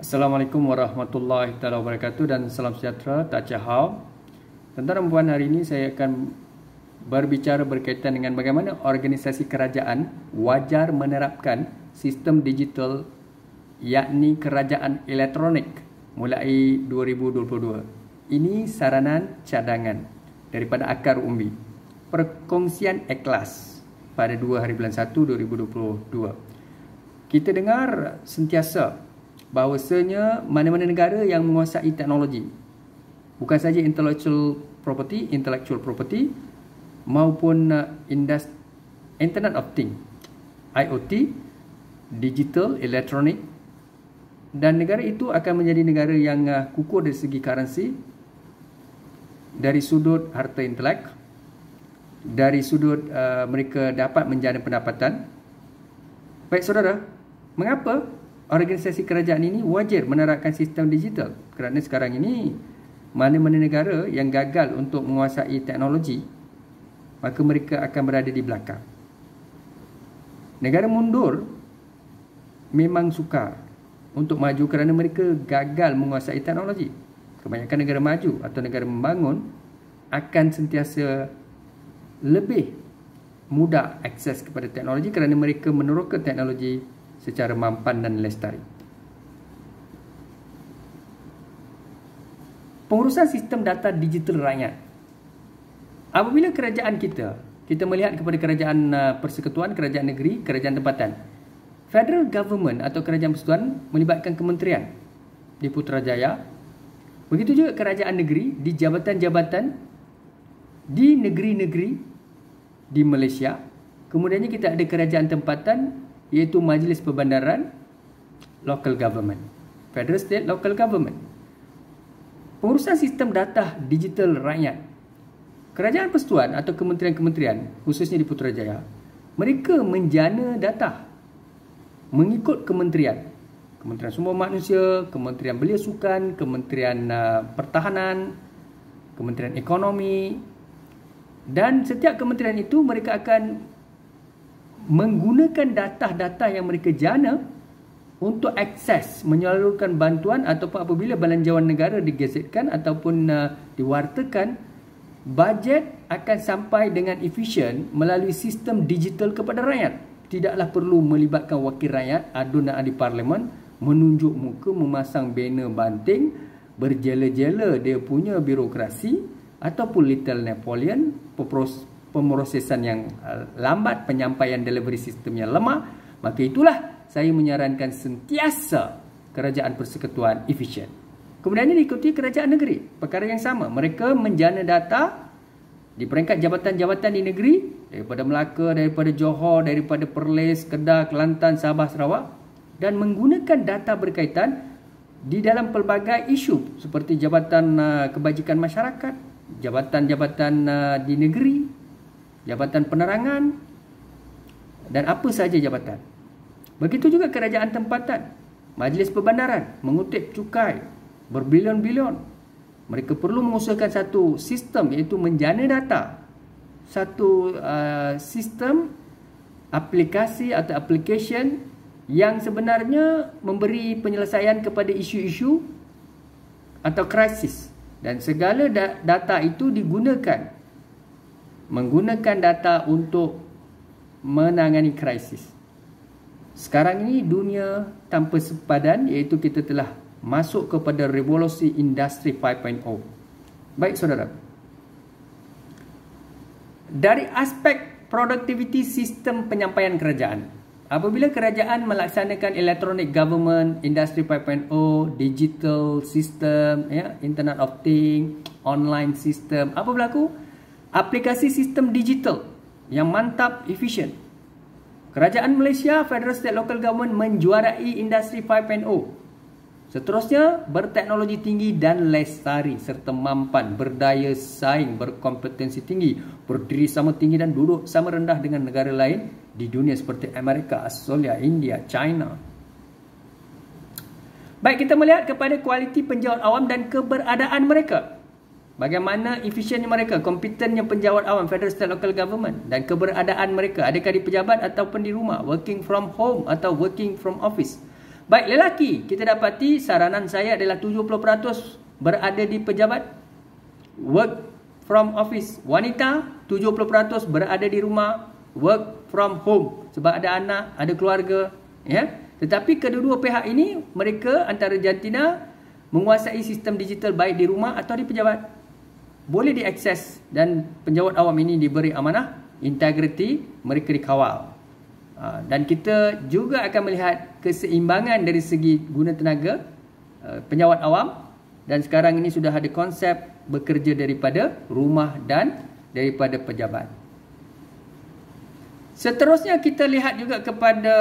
Assalamualaikum warahmatullahi wabarakatuh dan salam sejahtera, tak cahau. Tuan-tuan dan puan, hari ini saya akan berbicara berkaitan dengan bagaimana organisasi kerajaan wajar menerapkan sistem digital, yakni kerajaan elektronik mulai 2022. Ini saranan cadangan daripada Akar Umbi. Perkongsian ikhlas pada 2 hari bulan 1 2022. Kita dengar sentiasa bahawasanya mana-mana negara yang menguasai teknologi, bukan saja intellectual property maupun Internet of Things, IoT, digital, elektronik, dan negara itu akan menjadi negara yang kukuh dari segi currency, dari sudut harta intelek, dari sudut mereka dapat menjana pendapatan. Baik saudara, mengapa organisasi kerajaan ini wajar menerapkan sistem digital? Kerana sekarang ini mana-mana negara yang gagal untuk menguasai teknologi, maka mereka akan berada di belakang. Negara mundur memang sukar untuk maju kerana mereka gagal menguasai teknologi. Kebanyakan negara maju atau negara membangun akan sentiasa lebih mudah akses kepada teknologi kerana mereka meneroka teknologi secara mampan dan lestari. Pengurusan sistem data digital rakyat. Apabila kerajaan kita melihat kepada kerajaan persekutuan, kerajaan negeri, kerajaan tempatan. Federal government atau kerajaan persekutuan melibatkan kementerian di Putrajaya. Begitu juga kerajaan negeri di jabatan-jabatan di negeri-negeri di Malaysia. Kemudiannya kita ada kerajaan tempatan, iaitu Majlis Perbandaran, local government, federal, state, local government. Pengurusan sistem data digital rakyat. Kerajaan persekutuan atau kementerian-kementerian, khususnya di Putrajaya, mereka menjana data mengikut kementerian. Kementerian Sumber Manusia, Kementerian Belia Sukan, Kementerian Pertahanan, Kementerian Ekonomi, dan setiap kementerian itu mereka akan menggunakan data-data yang mereka jana untuk akses, menyalurkan bantuan ataupun apabila belanjawan negara digazetkan ataupun diwartakan, bajet akan sampai dengan efisien melalui sistem digital kepada rakyat. Tidaklah perlu melibatkan wakil rakyat, aduna di parlimen, menunjuk muka, memasang banner banting, berjela-jela dia punya birokrasi ataupun Little Napoleon, pemrosesan yang lambat, penyampaian delivery sistem yang lemah. Maka itulah saya menyarankan sentiasa kerajaan persekutuan efisien. Kemudian diikuti kerajaan negeri, perkara yang sama. Mereka menjana data di peringkat jabatan-jabatan di negeri, daripada Melaka, daripada Johor, daripada Perlis, Kedah, Kelantan, Sabah, Sarawak, dan menggunakan data berkaitan di dalam pelbagai isu seperti jabatan kebajikan masyarakat, jabatan-jabatan di negeri, jabatan penerangan, dan apa sahaja jabatan. Begitu juga kerajaan tempatan, Majlis Perbandaran, mengutip cukai berbilion-bilion. Mereka perlu mengusulkan satu sistem, iaitu menjana data. Satu sistem aplikasi atau application yang sebenarnya memberi penyelesaian kepada isu-isu atau krisis. Dan segala data itu digunakan, menggunakan data untuk menangani krisis. Sekarang ini dunia tanpa sepadan, iaitu kita telah masuk kepada revolusi industri 5.0. Baik saudara, dari aspek produktiviti sistem penyampaian kerajaan, apabila kerajaan melaksanakan electronic government, industri 5.0, digital system, Internet of Things, online system, apa berlaku? Aplikasi sistem digital yang mantap, efisien. Kerajaan Malaysia, Federal State Local Government menjuarai industri 5.0. Seterusnya, berteknologi tinggi dan lestari serta mampan, berdaya saing, berkompetensi tinggi, berdiri sama tinggi dan duduk sama rendah dengan negara lain di dunia seperti Amerika, Australia, India, China. Baik, kita melihat kepada kualiti penjawat awam dan keberadaan mereka. Bagaimana efisiennya mereka, kompetennya penjawat awam, Federal State Local Government, dan keberadaan mereka, adakah di pejabat ataupun di rumah, working from home atau working from office. Baik, lelaki, kita dapati saranan saya adalah 70% berada di pejabat, work from office. Wanita 70% berada di rumah, work from home, sebab ada anak, ada keluarga, ya. Tetapi kedua-dua pihak ini, mereka antara jantina menguasai sistem digital baik di rumah atau di pejabat. Boleh diakses dan penjawat awam ini diberi amanah, integriti, mereka dikawal. Dan kita juga akan melihat keseimbangan dari segi guna tenaga penjawat awam, dan sekarang ini sudah ada konsep bekerja daripada rumah dan daripada pejabat. Seterusnya kita lihat juga kepada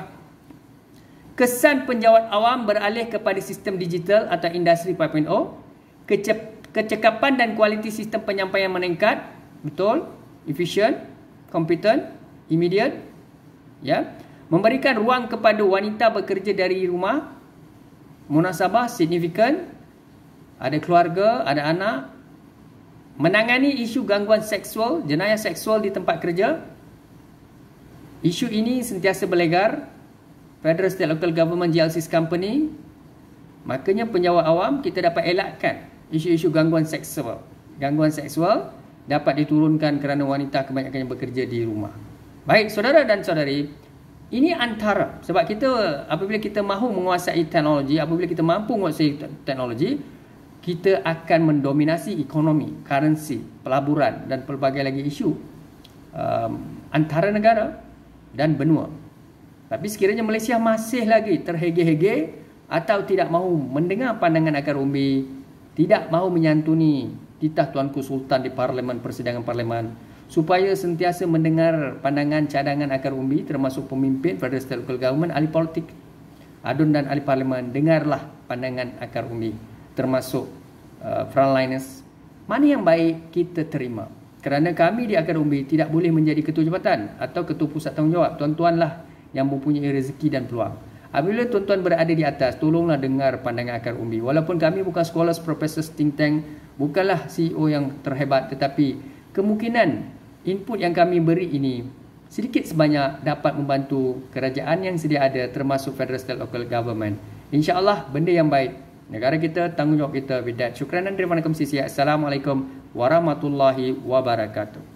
kesan penjawat awam beralih kepada sistem digital atau industri 4.0. Kecekapan dan kualiti sistem penyampaian meningkat, betul, efisien, kompeten, immediate, ya. Memberikan ruang kepada wanita bekerja dari rumah, munasabah, signifikan, ada keluarga, ada anak, menangani isu gangguan seksual, jenayah seksual di tempat kerja. Isu ini sentiasa berlegar. Federal State Local Government GLCs Company, makanya penjawat awam kita dapat elakkan isu-isu gangguan seksual. Gangguan seksual dapat diturunkan kerana wanita kebanyakannya bekerja di rumah. Baik, saudara dan saudari, ini antara, sebab kita apabila kita mahu menguasai teknologi, apabila kita mampu menguasai teknologi, kita akan mendominasi ekonomi, currency, pelaburan dan pelbagai lagi isu antara negara dan benua. Tapi sekiranya Malaysia masih lagi terhege-hege atau tidak mahu mendengar pandangan akar umbi, tidak mahu menyantuni titah Tuanku Sultan di Parlimen, persidangan Parlimen, supaya sentiasa mendengar pandangan cadangan akar umbi termasuk pemimpin Federal State Local Government, ahli politik, adun dan ahli parlimen, dengarlah pandangan akar umbi termasuk frontliners. Mana yang baik kita terima. Kerana kami di akar umbi tidak boleh menjadi ketua jabatan atau ketua pusat tanggungjawab. Tuan-tuanlah yang mempunyai rezeki dan peluang. Apabila tuan-tuan berada di atas, tolonglah dengar pandangan akar umbi. Walaupun kami bukan scholars, professors, think tank, bukanlah CEO yang terhebat, tetapi kemungkinan input yang kami beri ini sedikit sebanyak dapat membantu kerajaan yang sedia ada, termasuk Federal State Local Government. InsyaAllah benda yang baik. Negara kita, tanggungjawab kita. Bidat. Syukran dan terima kasih. Assalamualaikum warahmatullahi wabarakatuh.